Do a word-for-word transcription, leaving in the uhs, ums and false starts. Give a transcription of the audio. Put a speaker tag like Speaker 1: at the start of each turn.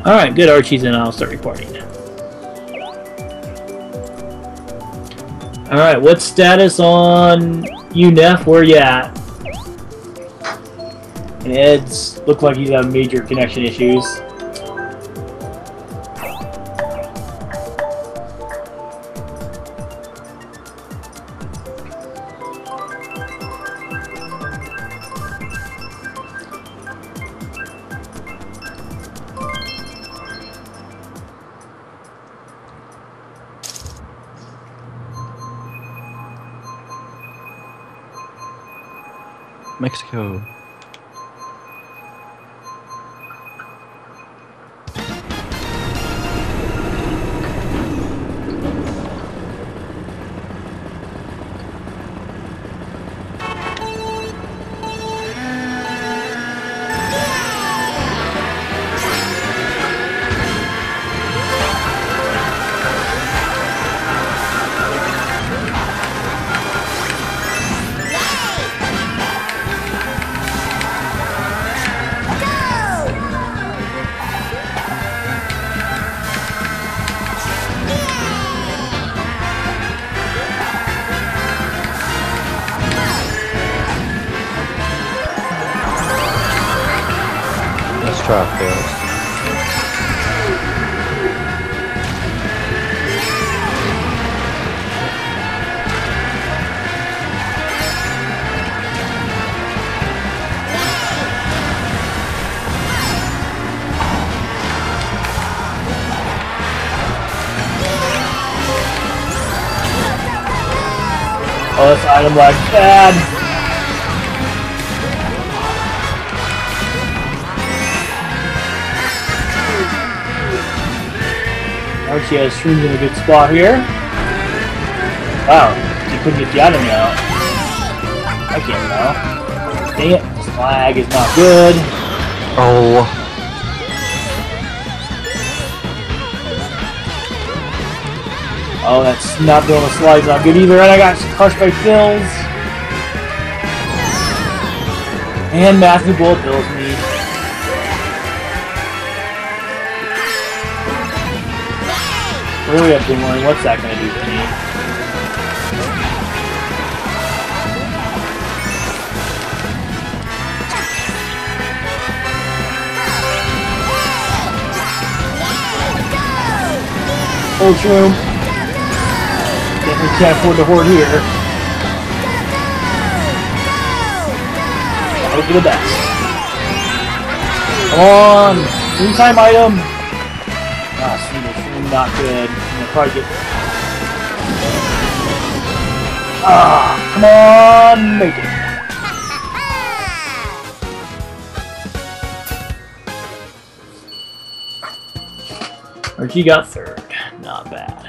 Speaker 1: Alright, good, Archie's in. I'll start recording. Alright, what's status on you, Neff? Where you at? And Ed's looked like he's having major connection issues.
Speaker 2: Mexico. Let's try it first.
Speaker 1: Oh, this item lag bad. Archie has streams in a good spot here. Wow, he couldn't get the item out. I can't now. Dang it, this lag is not good.
Speaker 2: Oh.
Speaker 1: Oh, that's not doing the slides not good either, and I got crushed by Phil's. And Matthew Bullet Bills me. Really have been wondering what's that gonna do to me. Full room. Definitely can't afford to hoard here. Hope for the best. Come on! Anytime item! Ah, single stream, not good. I'm gonna probably get. Ah, come on! Make it. Archie got third. Not bad.